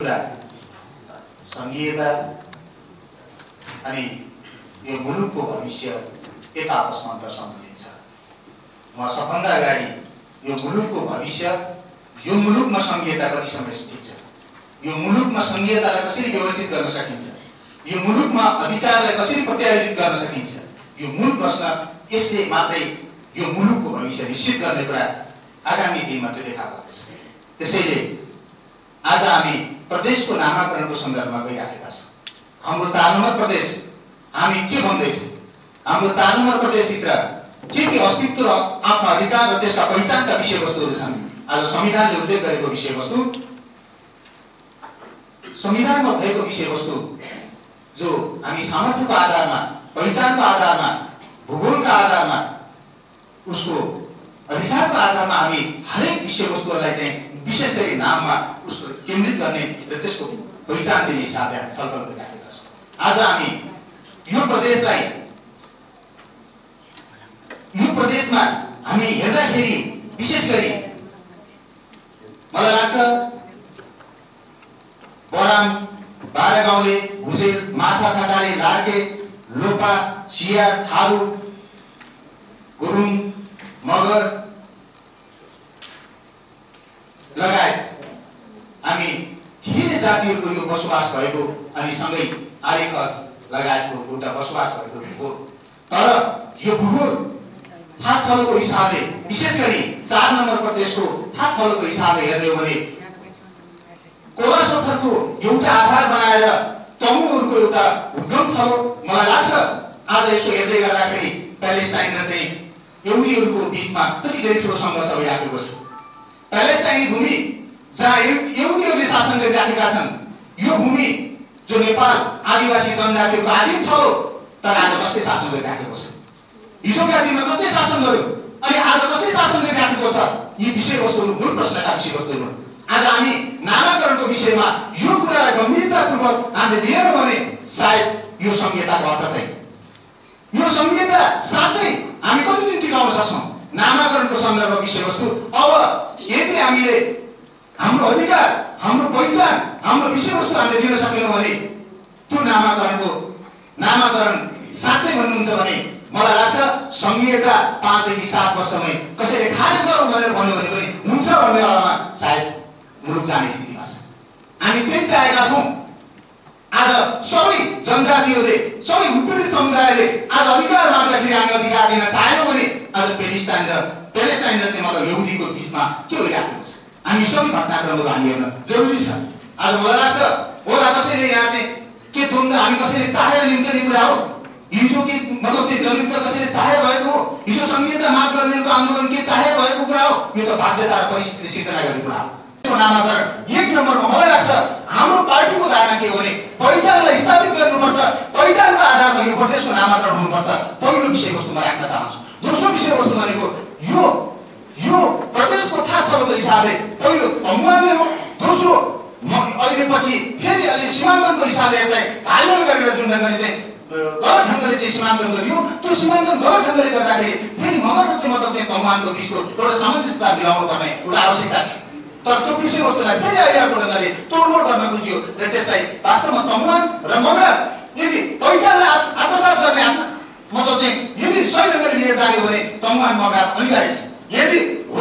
कुरा संघीयता अनि यो मुलुकको भविष्य एक आपसमा अन्तर्सम्बन्धित छ। म सबभन्दा अगाडि यो मुलुकको भविष्य, यो मुलुकमा संघीयता कतिसम्म ठिक छ, यो मुलुकमा संघीयतालाई कसरी व्यवस्थित गर्न सकिन्छ, यो मुलुकमा अधिकारलाई कसरी प्रत्यायोजित गर्न सकिन्छ, यो मूल प्रश्न यसले मात्रै यो मुलुकको भविष्य निश्चित गर्ने कुरा आगामी दिनमा त्यो देखा पर्छ। त्यसैले आज हामी प्रदेशको नामाकरणको सन्दर्भमा गइराखेका छौँ। हाम्रो 4 नम्बर प्रदेश हामी के भन्दैछौँ, हाम्रो 4 नम्बर प्रदेशभित्र के अस्तित्व र आत्माधिकार र त्यसका पहिचानका विषयवस्तुहरू छन्। आज संविधानले उल्लेख गरेको विषयवस्तु, संविधानमा भएको विषयवस्तु जो हामी सामर्थ्यको आधारमा, पहिचानको आधारमा, भूगोलका आधारमा, उसको अधिकारको आधारमा हामी हरेक विषयवस्तुहरूलाई चाहिँ विशेष गरी नाममा उसको केन्द्रित गर्ने र त्यसको पहिचान दिने हिसाबले हामी छलफल गरिराखेका छौँ। आज हामी यो प्रदेशलाई, यो प्रदेशमा हामी हेर्दाखेरि विशेष गरी मलाई लाग्छ बराम, बारागाउँले, भुजेल, मार्फा, खटाले, लार्के, लोपा, सिया, थारू, गुरुङ, मगर लगायत हामी धेरै जातिहरूको यो बसोबास भएको अनि सँगै आर्यकस लगायतको एउटा बसोबास भएको भूगोल। तर यो भूगोल थाकथलोको हिसाबले, विशेष गरी 4 नम्बर प्रदेशको थाकथलोको हिसाबले हेर्ने हो भने कोला सोथरको एउटा आधार बनाएर तमुहरूको एउटा उद्गम थलो मलाई लाग्छ। आज यसो हेर्दै गर्दाखेरि प्यालेस्टाइन र चाहिँ यहुदीहरूको बीचमा कति धेरै ठुलो सङ्घर्ष भइराखेको छ। प्यालेस्टाइनी भूमि जहाँ यहुदीहरूले शासन गरिराखेका छन्, यो भूमि जो नेपाल आदिवासी जनजातिहरूको आदिम थलो, तर आज कसले शासन गरिराखेको छ, हिजोका दिनमा कसले शासन गर्यो अनि आज कसले शासन गरिराखेको छ, यी विषयवस्तुहरू मूल प्रश्नका विषयवस्तुहरू। आज हामी नामाकरणको विषयमा यो कुरालाई गम्भीरतापूर्वक हामीले लिएर भने सायद यो संहिताको अर्थ चाहिँ, यो संहिता साँच्चै हामी कति दिन टिकाउन सक्छौँ नामाकरणको सन्दर्भ विषयवस्तु। अब यदि हामीले हाम्रो अधिकार, हाम्रो पहिचान, हाम्रो विषयवस्तु हामीले दिन सकेनौँ भने त्यो नामाकरण साँच्चै भन्नुहुन्छ भने मलाई लाग्छ संघीयता 5 देखि 7 वर्षमै कसैले खारेज गरौँ भनेर भन्यो भने पनि हुन्छ भन्ने बेलामा सायद मुलुक जाने स्थितिमा छ। हामी त्यही चाहेका छौँ। आज सबै जनजातिहरूले, सबै उत्पीडित समुदायले आज अधिकार माग्दाखेरि हामी अधिकार दिन चाहेनौँ भने आज प्यालेस्टाइन र चाहिँ मतलब यहुदीको बिचमा के भइराखेको छ, हामी सबै घटनाक्रमहरू हामी हेर्न जरुरी छ। आज मलाई लाग्छ होला कसैले यहाँ चाहिँ के द्वन्द्व हामी कसैले चाहेर निम्ति कुरा हो, हिजो के मतलब चाहिँ जनयुद्ध कसैले चाहेर भएको हो, हिजो संघीयता माग गर्नेको आन्दोलन के चाहेर भएको कुरा हो, यो त बाध्यता र परिस्थिति सिर्जना गर्ने कुरा हो। नामाकरण 1 नम्बरमा मलाई लाग्छ हाम्रो पार्टीको धारणा के हो भने पहिचानलाई स्थापित गर्नुपर्छ, पहिचानको आधारमा यो प्रदेशको नामाकरण हुनुपर्छ। पहिलो विषयवस्तुमा राख्न चाहन्छु। दोस्रो विषयवस्तु भनेको यो प्रदेशको थाकथलोको हिसाबले पहिलो तमुवाले हो, दोस्रो अहिले पछि फेरि अहिले सीमाङ्कनको हिसाबले यसलाई हालमेल गरेर जुन ढङ्गले चाहिँ गलत ढङ्गले चाहिँ सीमाङ्कन गरियो, त्यो सीमाङ्कन गलत ढङ्गले गर्दाखेरि फेरि मगर चाहिँ मतलब चाहिँ तमुवानको बिचको एउटा सामञ्जस्यता मिलाउनु पर्ने एउटा आवश्यकता थियो। तर त्यो विषयवस्तुलाई फेरि अर्को ढङ्गले तोडमोड गर्न खोजियो र त्यसलाई वास्तवमा तमुवान र मगर यदि पहिचानलाई आत्मसात गर्ने मतलब चाहिँ यदि सही ढङ्गले लिएर जाने हो भने तमुवान मगर अनिवार्य छ। यदि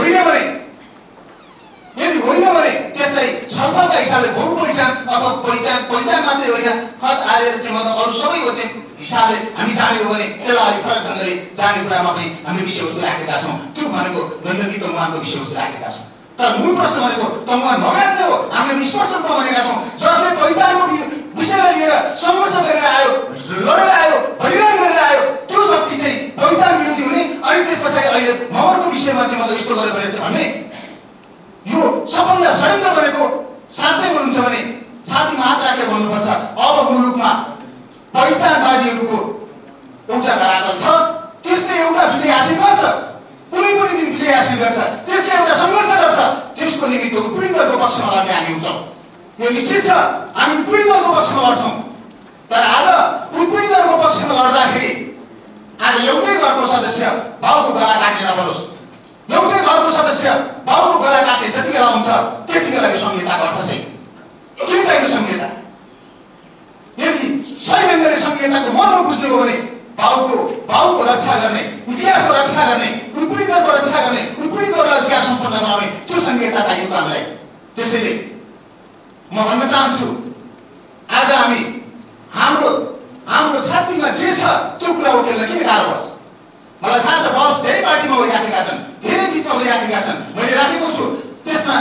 होइन भने त्यसलाई छलफलका हिसाबले बहु पहिचान अथवा पहिचान मात्रै होइन खस आएर चाहिँ मतलब अरू सबैको चाहिँ हिसाबले हामी जाने हो भने त्यसलाई अलिक फरक ढङ्गले जाने कुरामा पनि हामीले विषयवस्तु राखेका छौँ। त्यो भनेको गण्डकी तमुवानको विषयवस्तु राखेका छौँ। तर मूल प्रश्न भनेको तमुवान मगर नै हो। हामीले स्पष्ट रूपमा भनेका छौँ जसले पहिचानको विषयलाई लिएर सङ्घर्ष गरेर आयो, लडेर आयो, बलिदान गरेर आयो, त्यो शक्ति चाहिँ पहिचान विरोधी हुने अनि त्यस पछाडि अहिले मगरको विषयमा चाहिँ मतलब यस्तो गर्यो भने भन्ने यो सबभन्दा षड्यन्त्र भनेको साँच्चै भन्नुहुन्छ भने छातीमा हात राखेर भन्नुपर्छ। अब मुलुकमा पहिचानवादीहरूको एउटा धरातल छ, त्यसले एउटा विजय हासिल गर्छ, कुनै पनि दिन विजय हासिल गर्छ, त्यसले एउटा सङ्घर्ष गर्छ, त्यसको निमित्त उत्पीडितहरूको पक्षमा लड्ने हामी हुन्छौँ। यो निश्चित छ, हामी उत्पीडितहरूको पक्षमा लड्छौँ। तर आज उत्पीडितहरूको पक्षमा लड्दाखेरि आज एउटै घरको सदस्य बाउको गला काट्ने नबलोस्, एउटै घरको सदस्य बाउको गला काट्ने जति बेला हुन्छ त्यति बेला यो संहिताको अर्थ चाहिँ किन चाहियो संहिता? यदि सही ढङ्गले संहिताको मर्म बुझ्नु हो भने भावको रक्षा गर्ने, इतिहासको रक्षा गर्ने, पीडितहरूको रक्षा गर्ने, पीडितहरूलाई अधिकार सम्पन्न बनाउने त्यो संहिता चाहियो हामीलाई। त्यसैले म भन्न चाहन्छु आज हामी हाम्रो छातीमा जे छ त्यो कुरा उकेल्न किन गाह्रो पर्छ? मलाई थाहा छ बहस धेरै पार्टीमा भइराखेका छन्, धेरै बिचमा भइराखेका छन्, मैले राखेको छु। त्यसमा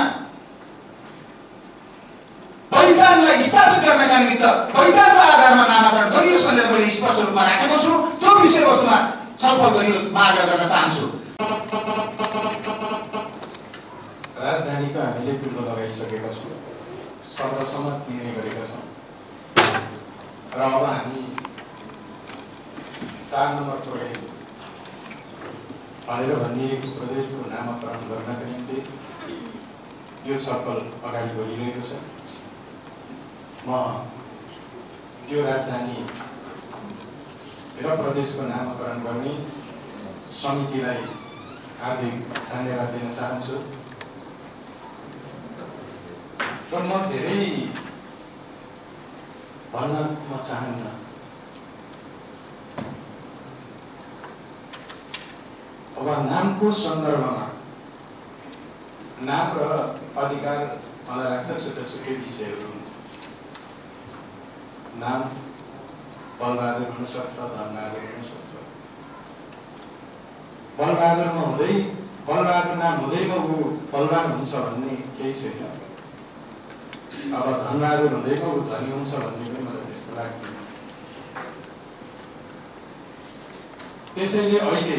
पहिचानलाई स्थापित गर्नका निमित्त पहिचानको आधारमा नामाकरण गरियोस् भनेर मैले स्पष्ट रूपमा राखेको छु। त्यो विषयवस्तुमा छलफल गरियोस् म आग्रह गर्न चाहन्छु। राजधानीको हामीले पूर्व लगाइसकेका छौँ, सर्वसम्मत निर्णय गरेका छौँ र अब हामी 4 नम्बर प्रदेश भनेर भनिएको प्रदेशको नामाकरण गर्नका निम्ति यो छलफल अगाडि बढिरहेको छ। म यो राजधानी र प्रदेशको नामाकरण गर्ने समितिलाई हार्दिक धन्यवाद दिन चाहन्छु र म धेरै भन्न म चाहन्न। अब नामको सन्दर्भमा नाम र अधिकार मलाई लाग्छ छुट्टै छुट्टै विषयहरू। नाम बलबहादुर हुन सक्छ, धनबहादुर हुन सक्छ। बलबहादुरमा हुँदै बलबहादुर नाम हुँदैमा ऊ बलवान हुन्छ भन्ने केही छैन। अब धनबहादुर हुँदैमा ऊ धनी हुन्छ भन्ने पनि मलाई त्यस्तो लाग्दैन। त्यसैले अहिले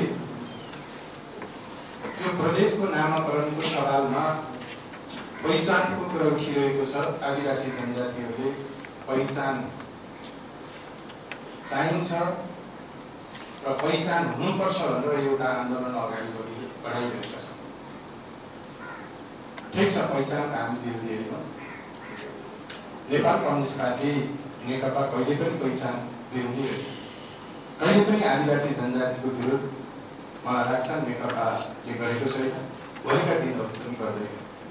यो प्रदेशको नामाकरणको सवालमा पहिचानको कुरा उठिरहेको छ। आदिवासी जनजातिहरूले पहिचान चाहिन्छ र पहिचान हुनुपर्छ भनेर एउटा आन्दोलन अगाडि बढाइरहेका छौँ। ठिक छ, पहिचानका हामी विरोधी होइन। नेपाल कम्युनिस्ट पार्टी नेकपा कहिले पनि पहिचान विरोधी होइन। कहिले पनि आदिवासी जनजातिको विरोध मलाई लाग्छ नेकपाले गरेको छैन, भोलिका दिनहरू पनि गर्दैन।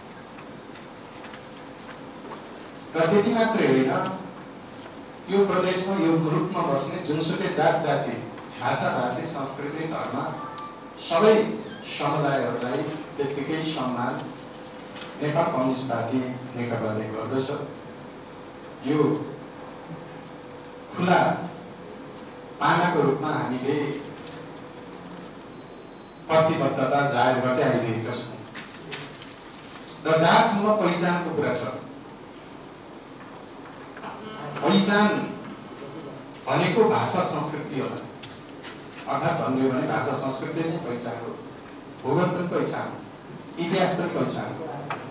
र त्यति मात्रै होइन, यो प्रदेशमा यो मुलुकमा बस्ने जुनसुकै जात जाति, भाषा भाषी, संस्कृति, धर्म सबै समुदायहरूलाई त्यत्तिकै सम्मान नेपाल कम्युनिस्ट पार्टी नेकपाले गर्दछ। यो खुला पानाको रूपमा हामीले प्रतिबद्धता जाहेर गर्दै आइरहेका छौँ। र जहाँसम्म पहिचानको कुरा छ, पहिचान भनेको भाषा संस्कृति होला। अर्थात् भन्यो भने भाषा संस्कृति नै पहिचान हो, भूगोल पनि पहिचान, इतिहास पनि पहिचान हो।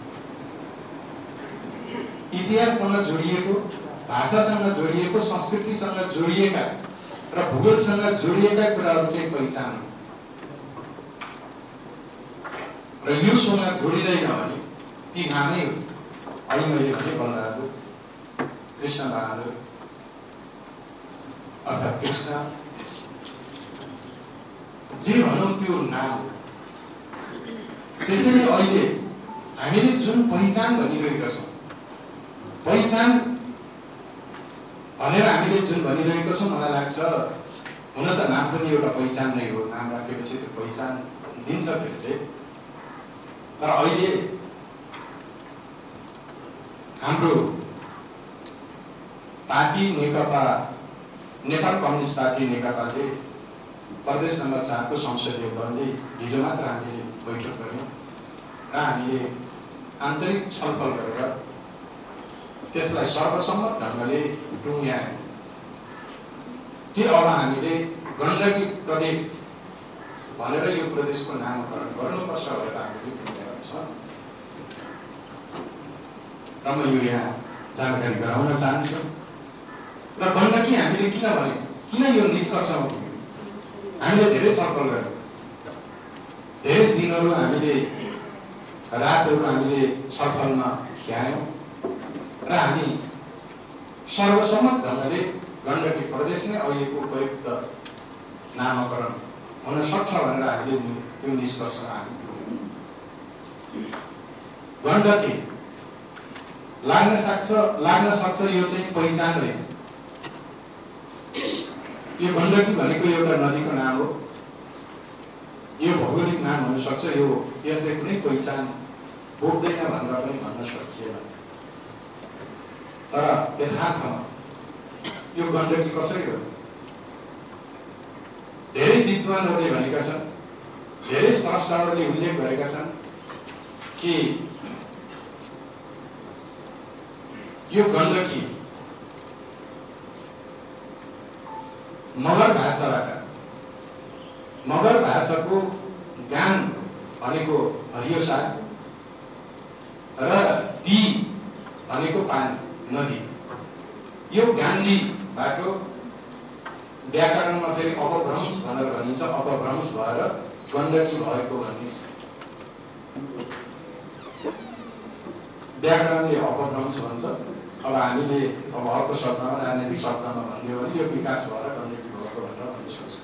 इतिहाससँग जोडिएको, भाषासँग जोडिएको, संस्कृतिसँग जोडिएका र भूगोलसँग जोडिएका कुराहरू चाहिँ पहिचान हो। र योसँग जोडिँदैन भने ती नामै हो। अहिले मैले भने बलबहादुर, कृष्ण बहादुर अर्थात् कृष्ण, जे भनौँ त्यो नाम हो। त्यसैले अहिले हामीले जुन पहिचान भनिरहेका छौँ, पहिचान भनेर हामीले जुन भनिरहेको छौँ, मलाई लाग्छ हुन त नाम पनि एउटा पहिचान नै हो। नाम राखेपछि त्यो पहिचान दिन्छ त्यसले। तर अहिले हाम्रो party Nekapa, Nepal communist party नेकपाले प्रदेश नम्बर 4 को संसदीय दलले हिजो मात्र हामीले बैठक गऱ्यौँ र हामीले आन्तरिक छलफल गरेर त्यसलाई सर्वसम्मत ढङ्गले टुङ्ग्यायौँ कि अब हामीले गण्डकी प्रदेश भनेर यो प्रदेशको नामकरण गर्नुपर्छ भनेर हामीले टुङ्ग्याएको छ। र म यो यहाँ जानकारी गराउन चाहन्छु। र गण्डकी हामीले किन भने, किन यो निष्कर्षमा पुग्यौँ? हामीले धेरै छलफल गर्यौँ, धेरै दिनहरू हामीले, रातहरू हामीले छलफलमा खियायौँ र हामी सर्वसम्मत ढङ्गले गण्डकी प्रदेश नै अहिलेको उपयुक्त नामकरण हुन सक्छ भनेर हामीले त्यो निष्कर्षमा हामी पुग्यौँ। गण्डकी लाग्न सक्छ यो चाहिँ पहिचान हो। यो गण्डकी भनेको एउटा नदीको नाम हो। यो भौगोलिक नाम हुन सक्छ, यो यसले कुनै पहिचान बोक्दैन भनेर पनि भन्न सकिएन। तर यथार्थमा यो गण्डकी कसरी हो? धेरै विद्वानहरूले भनेका छन्, धेरै स्रष्टाहरूले उल्लेख गरेका छन् कि यो गण्डकी मगर भाषाको गान भनेको हरियो साग र दी भनेको पानी नदी, यो गान्धीबाट व्याकरणमा फेरि अपभ्रंश भनेर भनिन्छ। अपभ्रंश भएर गण्डकी भएको भनिन्छ। व्याकरणले अपभ्रंश भन्छ। अब हामीले अब अर्को शब्दमा राजनीतिक शब्दमा भन्यो भने यो विकास भएर गण्डकी भएको भनेर भन्न सक्छ।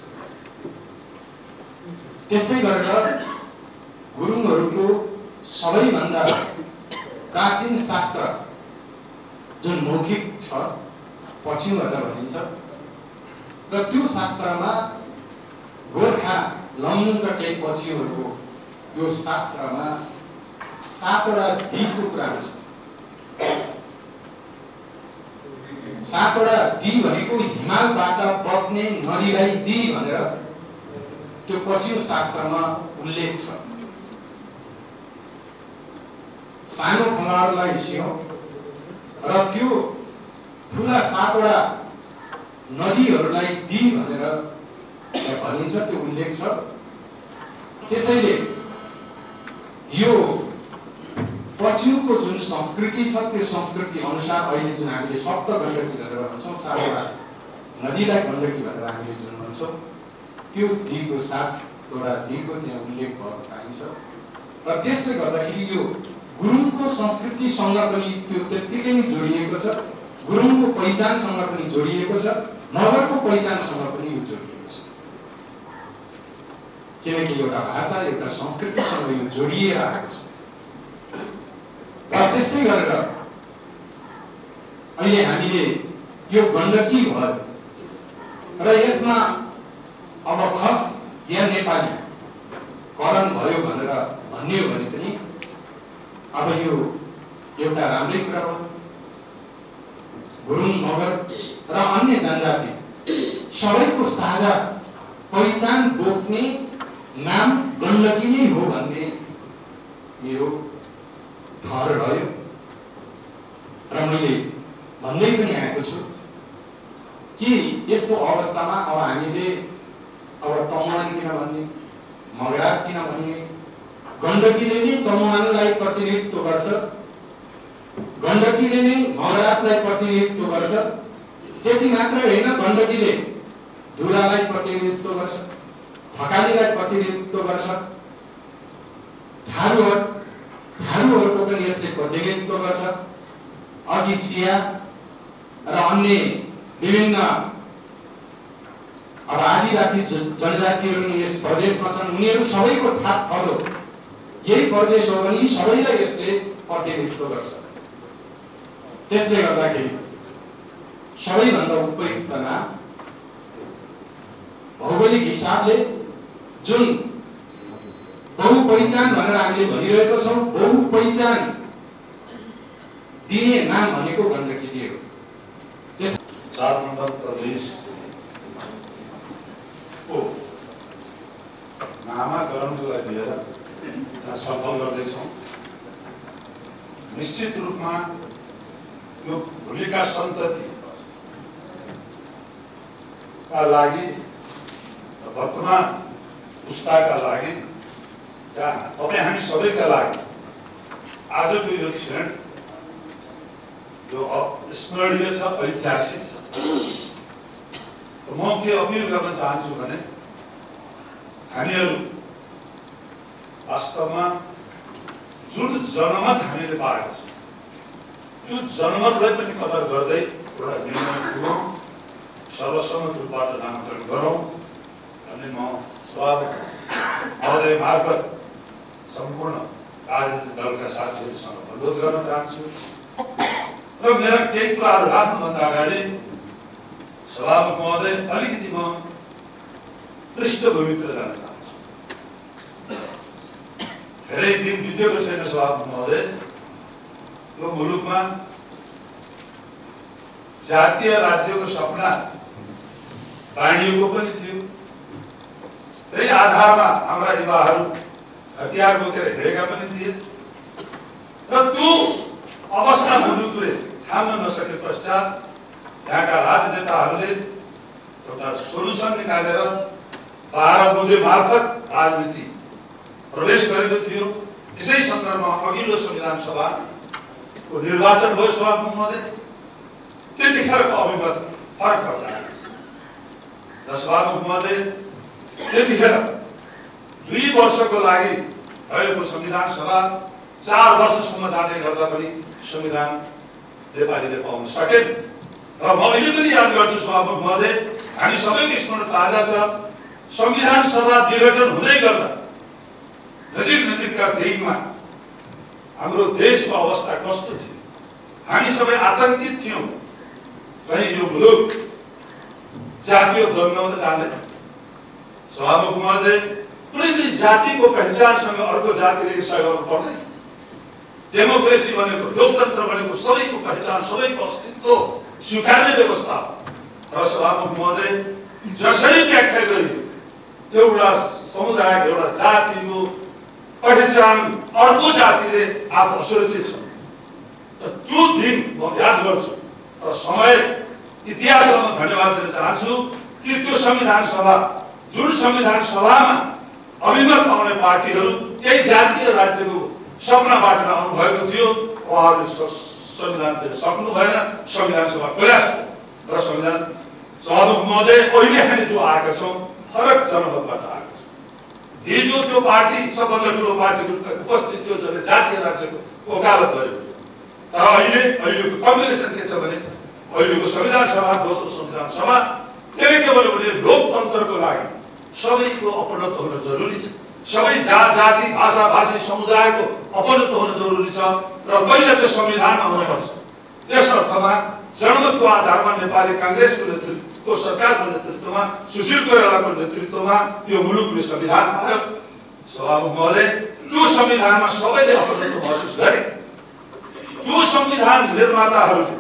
त्यस्तै गरेर गुरुङहरूको सबैभन्दा प्राचीन शास्त्र जुन मौखिक छ, पछिउ भनेर भनिन्छ, र त्यो शास्त्रमा गोर्खा लम्नुका केही पछिउहरूको यो शास्त्रमा 7वटा दिको कुरा हुन्छ। 7वटा दी भनेको हिमालबाट बग्ने नदीलाई दी भनेर त्यो पछिउ शास्त्रमा उल्लेख छ। सानो खोलाहरूलाई सिंह र त्यो ठुला 7वटा नदीहरूलाई दी भनेर भनिन्छ, त्यो उल्लेख छ। त्यसैले यो पछिउको जुन संस्कृति छ त्यो संस्कृति अनुसार अहिले जुन हामीले सप्त गण्डकी भनेर भन्छौँ, 7वटा नदीलाई गण्डकी भनेर हामीले जुन भन्छौँ, त्यो दिको 7वटा दिको त्यहाँ उल्लेख भएको पाइन्छ। र त्यसले गर्दाखेरि यो गुरुङको संस्कृतिसँग पनि त्यो त्यत्तिकै नै जोडिएको छ, गुरुङको पहिचानसँग पनि जोडिएको छ, नगरको पहिचानसँग पनि यो जोडिएको छ। किनकि एउटा भाषा एउटा संस्कृतिसँग यो जोडिएर आएको छ। र त्यस्तै गरेर अहिले हामीले यो गण्डकी भयो र यसमा अब खस या नेपाली करण भयो भनेर भन्ने हो भने पनि अब यो एउटा राम्रै कुरा हो। गुरुङ, मगर र अन्य जनजाति सबैको साझा पहिचान बोक्ने नाम गण्डकी नै हो भन्ने मेरो ठहर रह्यो। र मैले भन्दै पनि आएको छु कि यस्तो अवस्थामा अब हामीले अब तमुवान किन भन्ने, मगरात किन भन्ने, गण्डकीले नै तमुवानलाई प्रतिनिधित्व गर्छ, गण्डकीले नै मगरातलाई प्रतिनिधित्व गर्छ। त्यति मात्र होइन, गण्डकीले धुरालाई प्रतिनिधित्व गर्छ, थकालीलाई प्रतिनिधित्व गर्छ, थारूहरूको पनि यसले प्रतिनिधित्व गर्छ। अघि सिया र अन्य विभिन्न अब आदिवासी जनजातिहरू यस प्रदेशमा छन्, उनीहरू सबैको थाप थलो यही प्रदेश हो भने सबैलाई यसले प्रतिनिधित्व गर्छ। त्यसले गर्दाखेरि सबैभन्दा उपयुक्त नाम भौगोलिक हिसाबले जुन बहुपहिचान भनेर हामीले भनिरहेको छौँ, बहुपहिचान दिने नाम भनेको गण्डकी हो। 4 नम्बर प्रदेश को नामाकरणलाई लिएर छलफल गर्दैछौँ। निश्चित रूपमा यो भोलिका सन्ततिका लागि, वर्तमान पुस्ताका लागि, तपाईँ हामी सबैका लागि आजको यो क्षण यो स्मरणीय छ, ऐतिहासिक छ। म के अपिल गर्न चाहन्छु भने हामीहरू वास्तवमा जुन जनमत हामीले पाएको छौँ त्यो जनमतलाई पनि कदर गर्दै एउटा निर्णय गरौँ, सर्वसम्मत रूपबाट नामाकरण गरौँ भन्ने म सभामुख महोदय मार्फत सम्पूर्ण राजनीतिक दलका साथीहरूसँग अनुरोध गर्न चाहन्छु। र मेरा केही कुराहरू राख्नुभन्दा अगाडि सभामुख महोदय अलिकति म पृष्ठभूमितिर जान चाहन्छु। धेरै दिन बितेको छैन सभामुख महोदय, यो मुलुकमा जातीय राज्यको सपना बाँडिएको पनि थियो। त्यही आधारमा हाम्रा युवाहरू हतियार बोकेर हिँडेका पनि थिए र त्यो अवस्था मुलुकले थाम्न नसके पश्चात यहाँका राजनेताहरूले एउटा सोलुसन निकालेर 12 बुँदे मार्फत राजनीति प्रवेश गरेको थियो। त्यसै सन्दर्भमा अघिल्लो संविधान सभाको निर्वाचन भयो सभामुख महोदय। त्यतिखेरको अभिमत फरक पर्छ र सभामुख महोदय त्यतिखेर 2 वर्षको लागि भएको संविधान सभा 4 वर्षसम्म जाँदै गर्दा पनि संविधान नेपालीले पाउन सकेन। र म अहिले पनि याद गर्छु सभामुख महोदय, हामी सबैको स्मरण ताजा छ। संविधान सभा विघटन हुँदै गर्दा नजिकका दिनमा हाम्रो देशको अवस्था कस्तो थियो। हामी सबै आतंकित थियौँ, कहीँ यो मुलुक जातीय द्वन्द्वमा त जाँदैन। सभामुख महोदय, कुनै पनि जातिको पहिचानसँग अर्को जातिले हिंसा गर्नु पर्दैन। डेमोक्रेसी भनेको, लोकतन्त्र भनेको सबैको पहिचान, सबैको अस्तित्व स्वीकार्ने व्यवस्था हो। र सभामुख महोदय, जसरी व्याख्या गरियो एउटा समुदायको, एउटा जातिको पहिचान अर्को जातिले आफू असुरक्षित छ, त्यो दिन म याद गर्छु। र समय इतिहासमा म धन्यवाद दिन चाहन्छु कि त्यो संविधान सभा, जुन संविधान सभामा अभिमत पाउने पार्टीहरू यही जातीय राज्यको सपनाबाट आउनुभएको थियो, उहाँहरूले संविधान दिन सक्नु भएन। संविधान सभा प्रयास र संविधान सभामुख महोदय, अहिले हामी जो आएका छौँ फरक जनमतबाट आएका छौँ। हिजो त्यो पार्टी सबभन्दा ठुलो पार्टीको उपस्थित थियो जसले जातीय राज्यको वकालत गरेको, तर अहिलेको कम्बिनेसन के छ भने अहिलेको संविधान सभा, दोस्रो संविधान सभा, त्यसले के भन्यो भने लोकतन्त्रको लागि सबैको अपनत्व हुन जरुरी छ। सबै जाति, भाषा भाषी समुदायको अपनत्व हुन जरुरी छ र पहिला त्यो संविधानमा हुनुपर्छ। यस अर्थमा जनमतको आधारमा नेपाली कांग्रेसको नेतृत्वको सरकारको नेतृत्वमा, सुशील कोइरालाको नेतृत्वमा यो मुलुकले संविधान पायो। सभामुख महोदय, त्यो संविधानमा सबैले अपनत्व महसुस गरे। त्यो संविधान निर्माताहरूले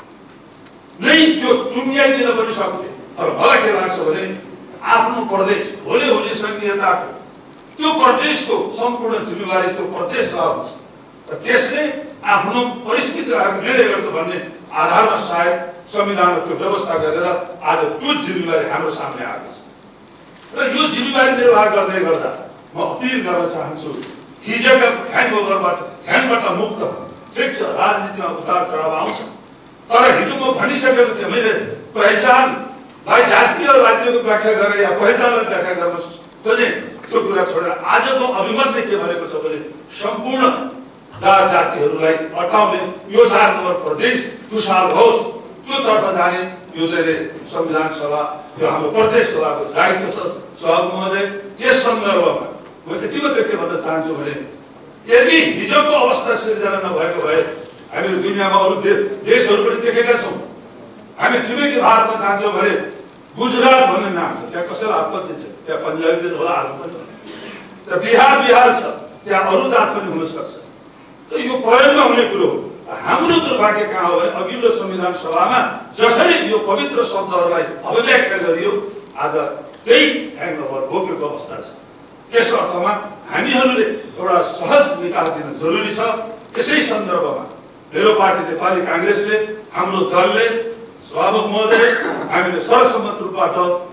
नै त्यो चुम्याइदिन पनि सक्थे, तर मलाई के लाग्छ भने आफ्नो प्रदेश भोलि हुने संघीयताको त्यो प्रदेशको सम्पूर्ण जिम्मेवारी त्यो प्रदेशलाई हुन्छ र त्यसले आफ्नो परिस्थितिलाई निर्णय गर्छ भन्ने आधारमा सायद संविधानमा त्यो व्यवस्था गरेर आज त्यो जिम्मेवारी हाम्रो सामने आएको छ। र यो जिम्मेवारी निर्वाह गर्दै गर्दा म अपिल गर्न चाहन्छु, हिजोका ह्याङबाट मुक्त। ठिक छ, राजनीतिमा उतार चढाव आउँछ, तर हिजो म भनिसकेको थिएँ, मैले पहिचानलाई जातीय राज्यको व्याख्या गरेर या पहिचानलाई व्याख्या गर्न खोजेँ, त्यो कुरा छोडेर आजको अभिमतले के भनेको छ भने सम्पूर्ण जातिहरूलाई अटाउने यो 4 नम्बर प्रदेश खुशहाल होस्, त्यो तर्फ जाने यो चाहिँ संविधान सभा, यो हाम्रो प्रदेश सभाको दायित्व छ। सभामुख महोदय, यस सन्दर्भमा म यति मात्रै के भन्न चाहन्छु भने यदि हिजोको अवस्था सिर्जना नभएको भए हामीले दुनियाँमा अरू देशहरू पनि देखेका छौँ। हामी छिमेकी भारतमा जान्छौँ भने गुजरात भन्ने नाम छ, त्यहाँ कसैलाई आपत्ति छ, त्यहाँ पन्जाबी होला, आलु पनि, त्यहाँ बिहार छ, त्यहाँ अरू जात पनि हुन सक्छ। यो प्रयोगमा हुने कुरो हो। हाम्रो दुर्भाग्य कहाँ हो भने अघिल्लो संविधान सभामा जसरी यो पवित्र शब्दहरूलाई अभिव्यक्त गरियो, आज त्यही ह्याङओभर बोकेको अवस्था छ। यस अर्थमा हामीहरूले एउटा सहज निकास दिन जरुरी छ। यसै सन्दर्भमा मेरो पार्टी नेपाली कांग्रेसले, हाम्रो दलले, सभामुख महोदय, हामीले सर्वसम्मत रूपबाट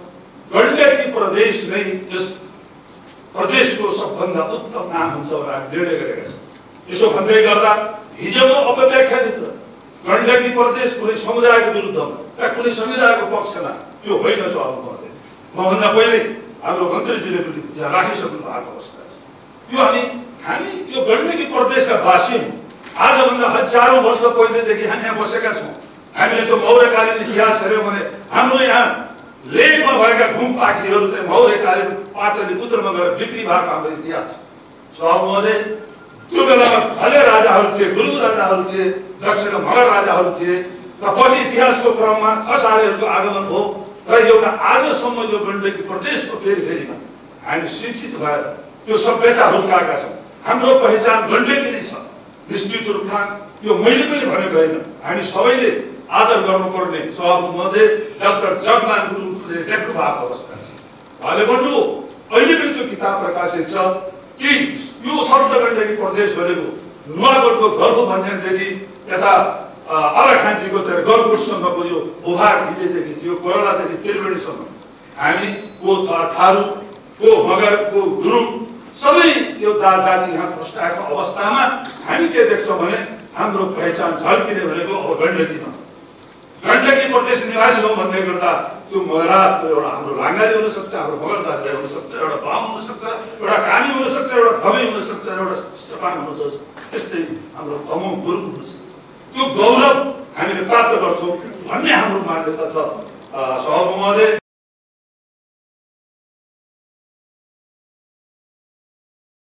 गण्डकी प्रदेश नै यस प्रदेशको सबभन्दा उत्तम नाम हुन्छ भनेर हामी निर्णय गरेका छौँ। यसो भन्दै गर्दा हिजोको अपव्याख्यानित गण्डकी प्रदेश कुनै समुदायको विरुद्धमा या कुनै समुदायको पक्षमा यो होइन। सभामुख महोदय, मभन्दा पहिले हाम्रो मन्त्रीजीले पनि यहाँ राखिसक्नु भएको अवस्था छ। यो हामी यो गण्डकी प्रदेशका वासी हौँ। आजभन्दा हजारौँ वर्ष पहिलेदेखि हामी यहाँ बसेका छौँ। हामीले त्यो मौर्यकालीन इतिहास हेऱ्यौँ भने हाम्रो यहाँ लेकमा भएका घुम पाखीहरू चाहिँ मौर्यकालीन पाटलिपुत्रमा गएर बिक्री भएको हाम्रो इतिहास छ। सभामुख महोदय, त्यो बेलामा खले राजाहरू थिए, गुरुङ राजाहरू थिए, दक्षिणका मगर राजाहरू थिए र पछि इतिहासको क्रममा खसारेहरूको आगमन भयो र एउटा आजसम्म यो गण्डकी प्रदेशको फेरि हामी शिक्षित भएर त्यो सभ्यता हुर्काएका छौँ। हाम्रो पहिचान गण्डकी नै छ। निश्चित रूपमा यो मैले पनि भनेको होइन, हामी सबैले आदर गर्नुपर्ने सभामुखमध्ये डाक्टर जगमान गुरुङले लेख्नु भएको अवस्था छ। उहाँले भन्नुभयो अहिले पनि त्यो किताब प्रकाशित छ कि यो शब्द गण्डकी प्रदेश भनेको नुवाकोटको गर्भ भन्ज्याङदेखि यता आलाखाँचीको गरकोटसम्मको यो भूभाग हिजोदेखि थियो, कोरलादेखि त्रिवेणीसम्म हामी को थारू, को मगर, को गुरुङ सबै यो जाति यहाँ फस्टाएको अवस्थामा हामी के देख्छौँ भने हाम्रो पहिचान झल्किने भनेको अब गण्डकीमा गण्डकी प्रदेश निवासी हौँ भन्दै गर्दा त्यो मगरातको एउटा हाम्रो लाङ्गाली हुनसक्छ, हाम्रो मगर जातिले हुनसक्छ, एउटा बाहुन हुनसक्छ, एउटा कामी हुनसक्छ, एउटा दमाई हुनसक्छ, एउटा चपाङ हुनसक्छ, त्यस्तै हाम्रो तमाम गुरुङ हुनसक्छ। त्यो गौरव हामीले प्राप्त गर्छौँ भन्ने हाम्रो मान्यता छ। सभामुख महोदय